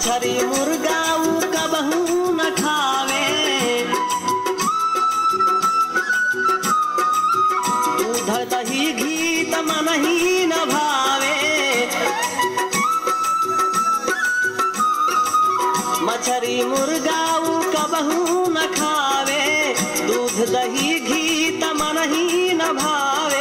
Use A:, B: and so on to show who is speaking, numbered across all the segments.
A: मछरी मुर्गा ऊ कबहू न खावे, दूध दही घी त मन ही न भावे। मछरी मुर्गा ऊ कबहू न खावे, दूध दही घी त मन ही न भावे।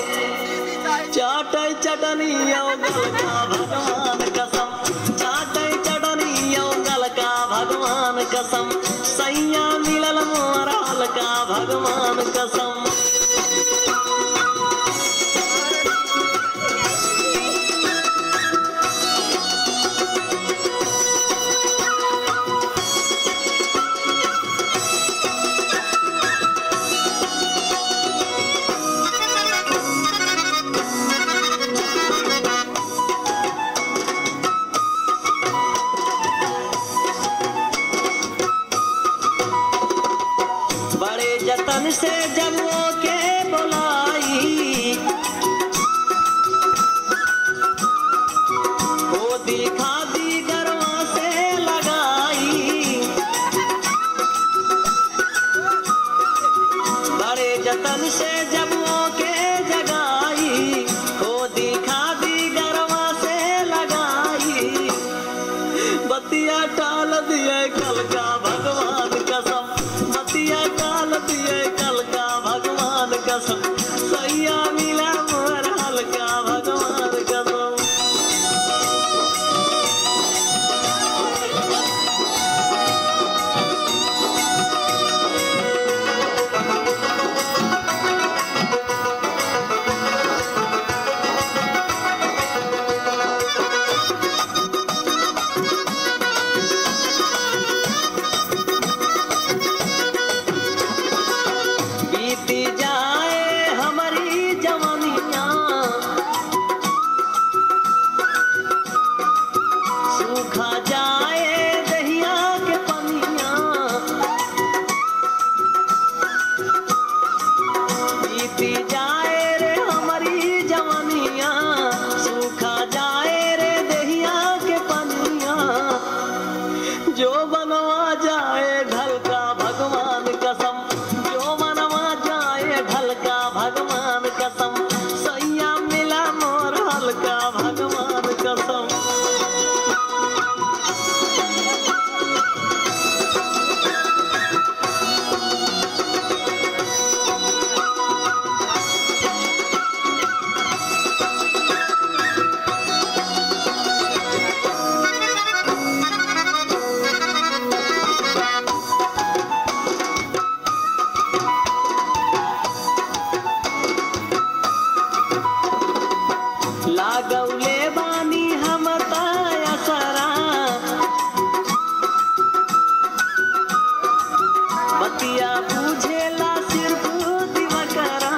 A: चाटै चटनी गल का भगवान कसम, चाटै चटनी गल का भगवान कसम, सैया मिलल मोराल का भगवान कसम। बड़े जतन से जब वो के बुलाई, वो दिखा दी गरवा से लगाई। बड़े जतन से जब वो के जगाई, वो दिखा दी गरवा से लगाई। बतिया टाल दिए कल का भगवान कसम, बतिया टाल दिए कल का भगवान कसम, सैया मिला मोराल का भगवान कसम। बीती जाए हमारी जवानियाँ, सूखा जाए दहिया के पनिया। बीती जाए रे हमारी जवानियाँ, सूखा जाए रे दहिया के पनिया। जो बनवा जाए ढल का भगवान कसम, जो बनवा जाए ढल का भगवान कसम, सैया मिला मोराल का भगवान कसम। लागौले बानी हम असरा, बतिया बुझेला सिर्फ दिवकरा।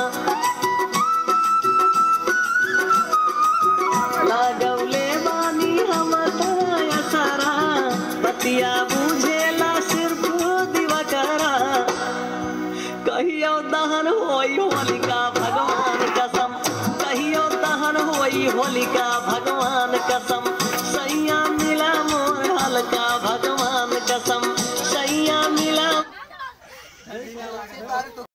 A: लागौले बानी हम असरा, बतिया बुझेला सिर्फ दिवकरा। कहियो दहन होई होलिका भगवान कसम, कहियो दहन होई होलिका भगवान कसम, सैया मिला मोराल का भगवान कसम, सैया मिला।